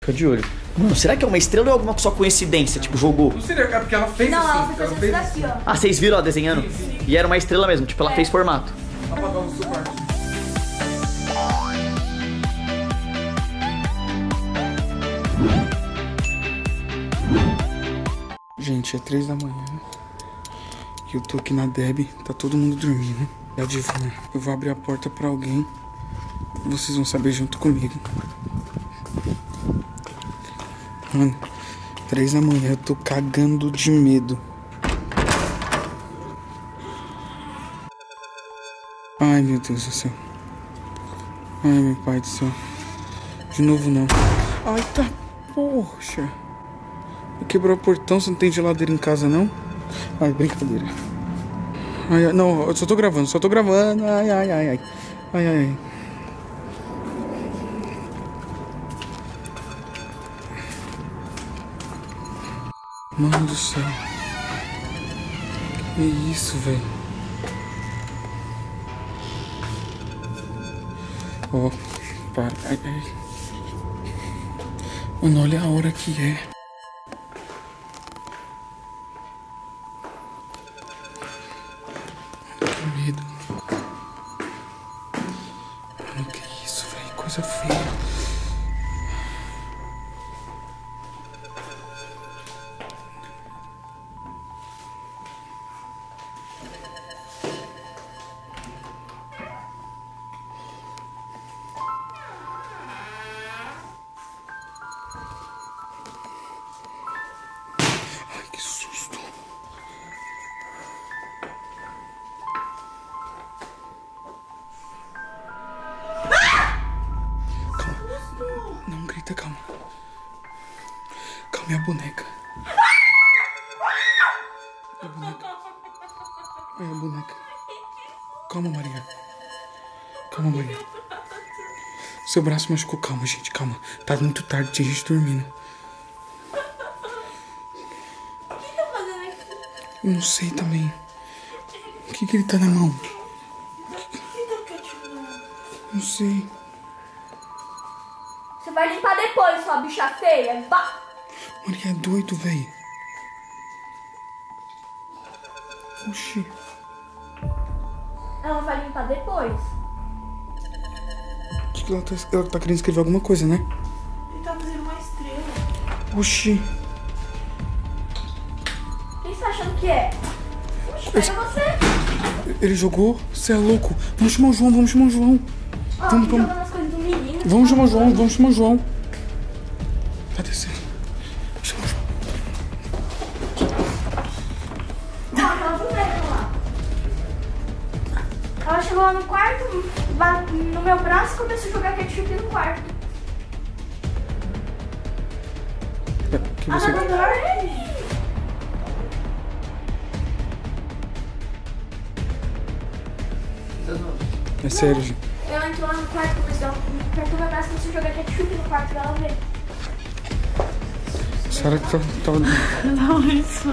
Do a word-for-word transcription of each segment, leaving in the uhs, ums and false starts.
Fica de olho. Mano, será que é uma estrela ou é alguma só coincidência? Tipo, jogou? Não seria, é porque ela fez Não, assim. ela fez ela fez daqui, ó. Ah, vocês viram, ó, desenhando? Sim, sim. E era uma estrela mesmo, tipo, ela É. fez formato. Apagar o seu quarto. Gente, é três da manhã. E eu tô aqui na Deb. Tá todo mundo dormindo. E adivinha, eu vou abrir a porta pra alguém. E vocês vão saber junto comigo. Mano, três da manhã, eu tô cagando de medo. Ai, meu Deus do céu. Ai, meu pai do céu. De novo não. Ai, tá, poxa. Quebrou o portão, você não tem geladeira em casa, não? Ai, brincadeira. Ai, ai, não, eu só tô gravando, só tô gravando. Ai, ai, ai, ai. Ai, ai, ai. Mano do céu. Que isso, velho? Ó, oh, para. Ai, ai. Mano, olha a hora que é. Que medo. Mano, que isso, velho? Coisa feia. Que susto. Calma. Não grita, calma. Calma, é a boneca. É a boneca. É a boneca. Calma, Maria. Calma, Maria. Seu braço machucou. Calma, gente, calma. Tá muito tarde, tinha gente dormindo. Eu não sei também. O que que ele tá na mão? Não sei. Você vai limpar depois, sua bicha feia. Bah! Maria é doido, velho. Oxi. Ela vai limpar depois. Acho que ela tá, ela tá querendo escrever alguma coisa, né? Ele tá fazendo uma estrela. Oxi. O que você tá achando que é? Oxi, pega você. Ele jogou? Você é louco. Vamos chamar o João, vamos chamar o João. Ó, Vamos, jogando vamos. as coisas do menino. Vamos chamar o João, vamos chamar o João. Tá descendo. Chama o João. Ó, aquela boneca lá. Ela chegou lá no quarto, bateu no meu braço e começou a jogar ketchup no quarto. É, que Ela você... não dorme. É sério, gente. Ela entrou lá no quarto, começou a apertou meu braço e começou a jogar ketchup no quarto dela ver. A senhora tá... tá... Não, isso.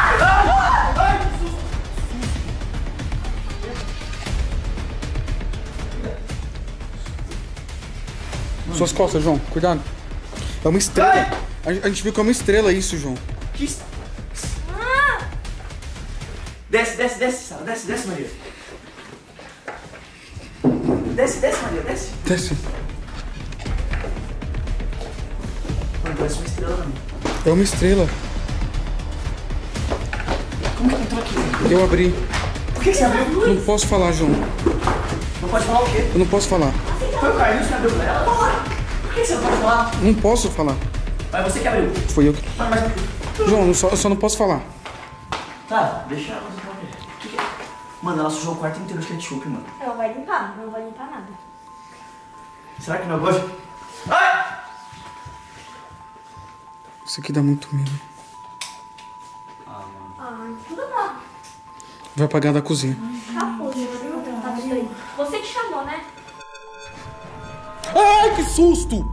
Suas costas, João. Cuidado. É uma estrela. A, a gente viu que é uma estrela isso, João. Que est... Desce, desce, desce, Sara. Desce, desce, Maria. Desce, desce, Maria, desce. Desce. Mano, parece uma estrela, mano. É uma estrela. Como que entrou aqui? Eu abri. Por que você abriu? Não posso falar, João. Não pode falar o quê? Eu não posso falar. Foi o Carlinhos que abriu pra ela? Por que você não pode falar? Não posso falar. Mas você que abriu. Foi eu que... Mano, mas... João, eu só, eu só não posso falar. Tá, deixa ela fazer o que que é? Mano, ela sujou o quarto inteiro de ketchup, mano. Ela vai limpar, não vai limpar nada. Será que não gosta? Ai! Isso aqui dá muito medo. Ah, tudo bom. Vai apagar da cozinha. Acabou, tá tudo aí. Você que chamou, né? Ai, que susto!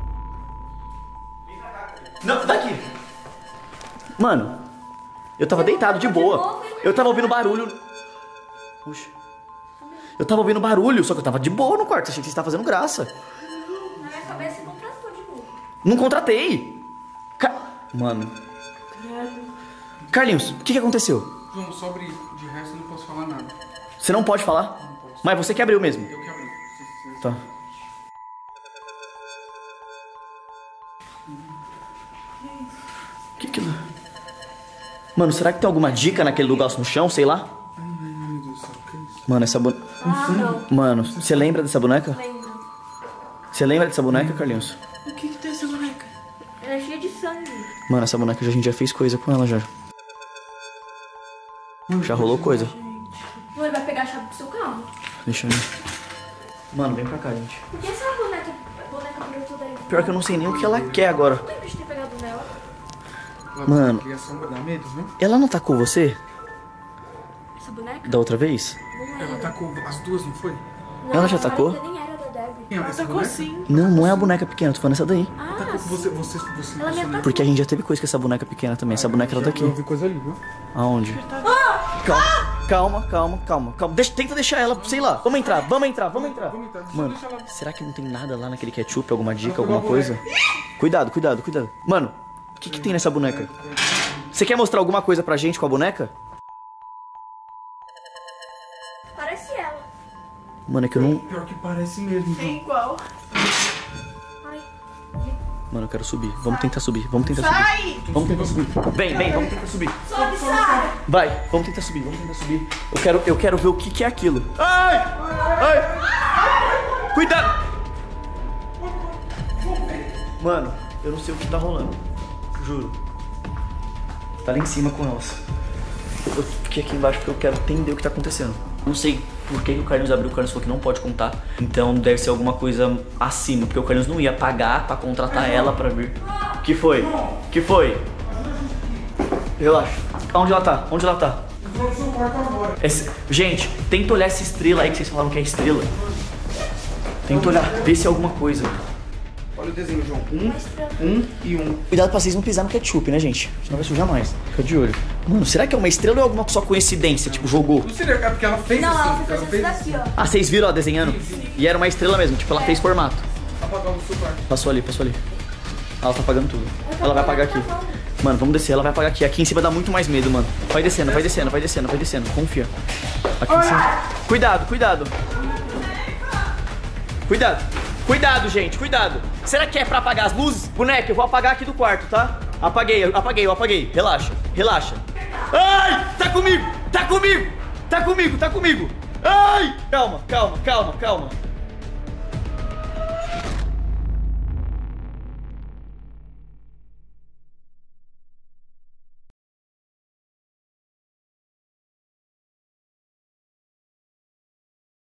Não, daqui. Mano, eu tava deitado de boa. Eu tava ouvindo barulho. Puxa. Eu tava ouvindo barulho, só que eu tava de boa no quarto. Achei que você tava fazendo graça. Na minha cabeça não tratou de novo. Não contratei. Car... Mano. Carlinhos, o que, que aconteceu? João, sobre de resto eu não posso falar nada. Você não pode falar? Não posso. Mas você que abriu mesmo? Eu que abri. Tá. Que que... Mano, será que tem alguma dica naquele lugar no chão? Sei lá. Ai, meu Deus do céu, que isso? Mano, essa boneca... Ah, não. Mano, você lembra dessa boneca? Lembro. Você lembra dessa boneca, Carlinhos? O que que tem essa boneca? Ela é cheia de sangue. Mano, essa boneca a gente já fez coisa com ela já. Já rolou coisa. Não, ele vai pegar a chave do seu carro. Deixa eu ver. Mano, vem pra cá, gente. Por que essa boneca, boneca pegou tudo aí? Pior que eu não sei nem o que ela quer agora. Não lembro de ter pegado nela. Mano. A sombra dá medo, viu? Ela não atacou você? Essa boneca? Da outra vez? Não Ela lembro. atacou as duas, não foi? Não, Ela já essa atacou? boneca nem era da Debbie. Quem é Ela essa atacou boneca? sim. Não, não é a boneca pequena, tô falando essa daí. Ah, Atacou sim. você, você, você. Ela me atacou. Porque a gente já teve coisa com essa boneca pequena também. Essa boneca era daqui. Eu vi coisa ali, viu? Aonde? Calma, calma, calma, calma, calma. Deixa, tenta deixar ela, sei lá. Vamos entrar, vamos entrar, vamos entrar. Vamos entrar. Deixa- Mano, deixa ela- será que não tem nada lá naquele ketchup? Alguma dica, alguma coisa? Cuidado, cuidado, cuidado. Mano, o que que tem nessa boneca? Você quer mostrar alguma coisa pra gente com a boneca? Parece ela. Mano, é que eu não... Pior que parece mesmo, É João. igual. Ai. Mano, eu quero subir. Vamos tentar subir, vamos tentar subir. Sai! Vamos tentar subir. Vem, vem, vamos tentar subir. Sobe, Sara. Vai, vamos tentar subir, vamos tentar subir. Eu quero, eu quero ver o que que é aquilo. Ai! Ai! Cuidado! Mano, eu não sei o que tá rolando. Juro. Tá lá em cima com elas. Eu fiquei aqui embaixo porque eu quero entender o que tá acontecendo. Não sei por que que o Carlinhos abriu, o Carlinhos falou que não pode contar. Então deve ser alguma coisa acima, porque o Carlinhos não ia pagar pra contratar ela pra vir. Que foi? Que foi? Relaxa. Onde ela tá? Onde ela tá? Esse... Gente, tenta olhar essa estrela aí que vocês falaram que é estrela. Tenta olhar, ver se é alguma coisa. Olha o desenho, João. Um, um e um. Cuidado pra vocês não pisar no ketchup, né, gente? Senão vai sujar mais. Fica de olho. Mano, será que é uma estrela ou é alguma só coincidência? Tipo, jogou? Não seria é porque ela fez Não, assim. ela fez isso daqui, ó. Ah, vocês viram, ó, desenhando? E era uma estrela mesmo, tipo, ela fez formato. Apagar o seu quarto. Passou ali, passou ali. Ela tá apagando tudo. Ela vai apagar aqui. Mano, vamos descer, ela vai apagar aqui. Aqui em cima dá muito mais medo, mano. Vai descendo, vai descendo, vai descendo, vai descendo. Confia. Aqui em cima. Cuidado, cuidado. Cuidado. Cuidado, gente, cuidado. Será que é pra apagar as luzes? Boneca, eu vou apagar aqui do quarto, tá? Apaguei, eu apaguei, eu apaguei. Relaxa, relaxa. Ai, tá comigo, tá comigo, tá comigo, tá comigo. Ai, calma, calma, calma, calma.